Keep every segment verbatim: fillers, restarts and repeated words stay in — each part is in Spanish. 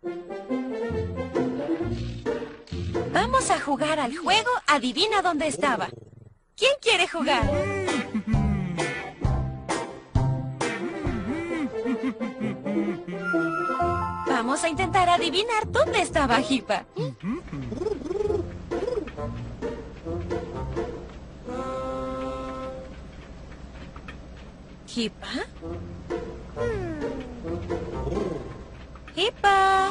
Vamos a jugar al juego Adivina dónde estaba. ¿Quién quiere jugar? Vamos a intentar adivinar dónde estaba Hipa. ¿Hipa? ¡Hipa!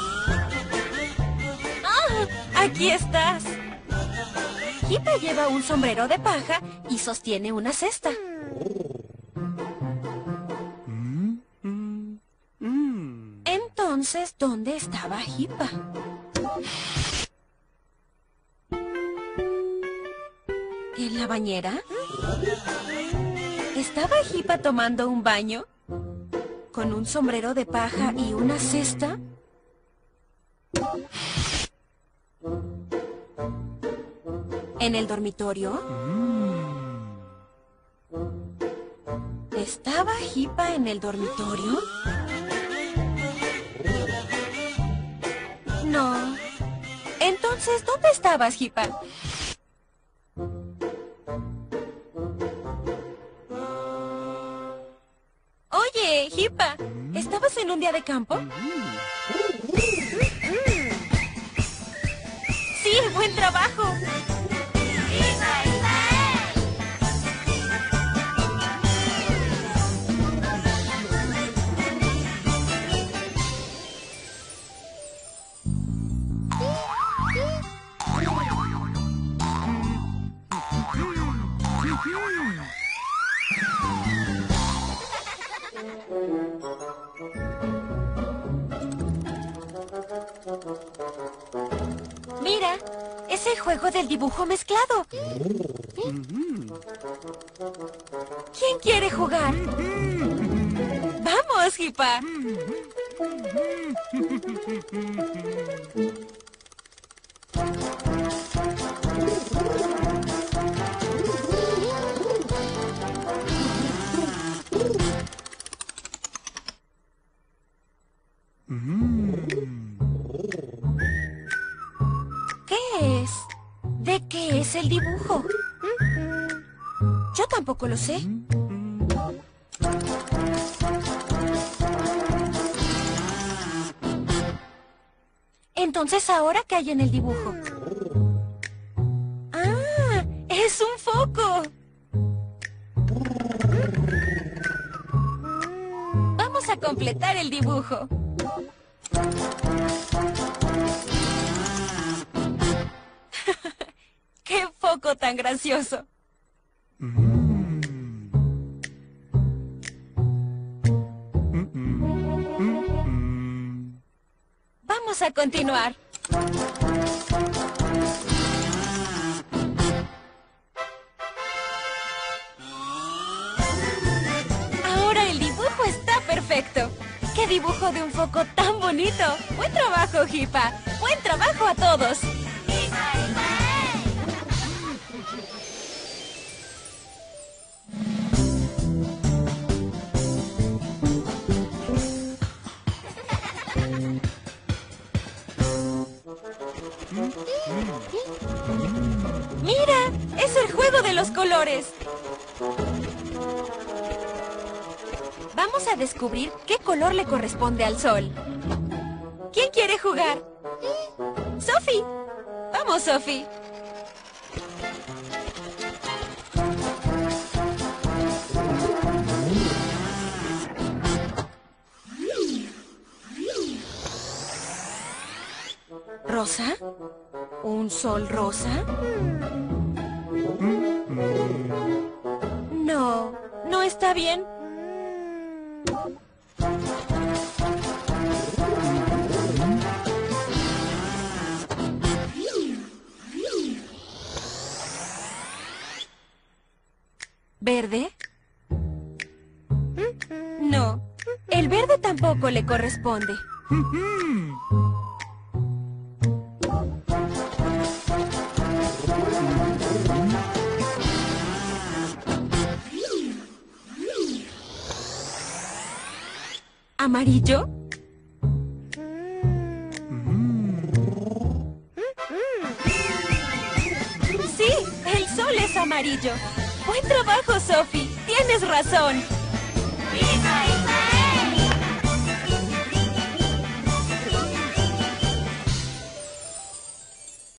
¡Ah! ¡Aquí estás! Hipa lleva un sombrero de paja y sostiene una cesta. Entonces, ¿dónde estaba Hipa? ¿En la bañera? ¿Estaba Hipa tomando un baño? ¿Con un sombrero de paja y una cesta? ¿En el dormitorio? ¿Estaba Hipa en el dormitorio? No. Entonces, ¿dónde estabas, Hipa? Oye, Hipa, ¿estabas en un día de campo? Sí, buen trabajo. Mira, es el juego del dibujo mezclado. ¿Quién quiere jugar? ¡Vamos, Hipa! ¿Qué es? ¿De qué es el dibujo? Yo tampoco lo sé. Entonces, ¿ahora qué hay en el dibujo? ¡Ah! ¡Es un foco! Vamos a completar el dibujo. ¡Qué foco tan gracioso! Vamos a continuar. Ahora el dibujo está perfecto. ¡Qué dibujo de un foco tan bonito! ¡Buen trabajo, Hipa! ¡Buen trabajo a todos! ¡Mira! ¡Es el juego de los colores! Vamos a descubrir qué color le corresponde al sol. ¿Quién quiere jugar? ¡Sophie! ¡Vamos, Sophie! ¿Rosa? ¿Un sol rosa? No, no está bien. ¿Verde? No, el verde tampoco le corresponde. ¿Amarillo? amarillo. Buen trabajo, Sophie. Tienes razón.